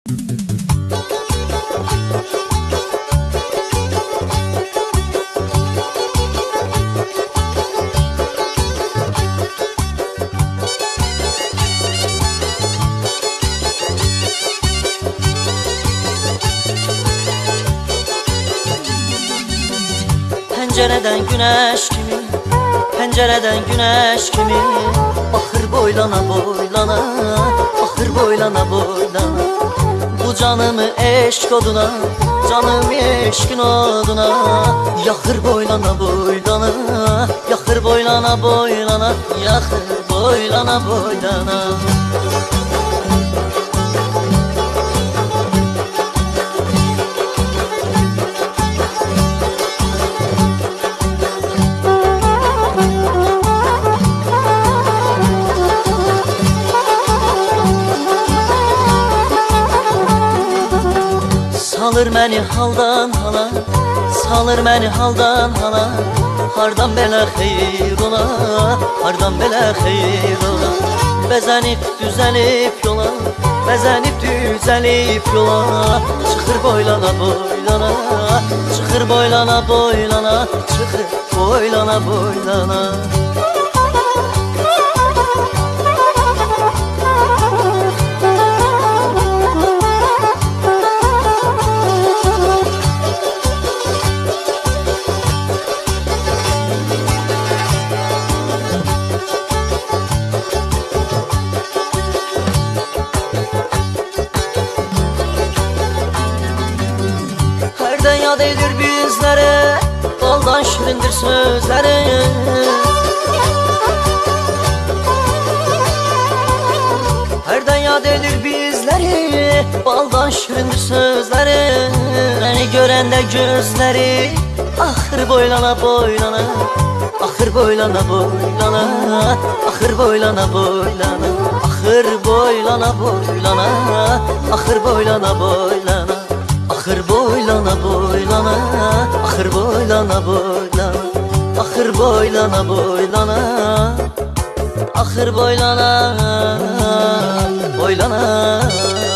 Pencereden güneş kimi, pencereden güneş kimi bakır boylana boylana, bakır boylana boylana. Bu canımı eşk oduna, canım eşkin oduna yakır boylana boylana, yakır boylana boylana, yakır boylana boylana. Salır məni haldan hala, salır məni haldan hala. Hardan belə xeyir ola, hardan belə xeyir ola. Bəzənib düzəlib yola, bəzənib düzəlib yola. Çıxır boylana boylana, çıxır boylana boylana, çıxır boylana boylana. Hərdən yad edir bizlərə, baldan şirindir sözləri. Hərdən yad edir bizləri, baldan şirindir sözləri. Məni görəndə gözləri axır boylana boylana, axır boylana boylana, axır boylana boylana, axır boylana boylana, axır boylana boylana. Axır boylana boylana, axır boylana boylana, axır boylana boylana, axır boylana boylana.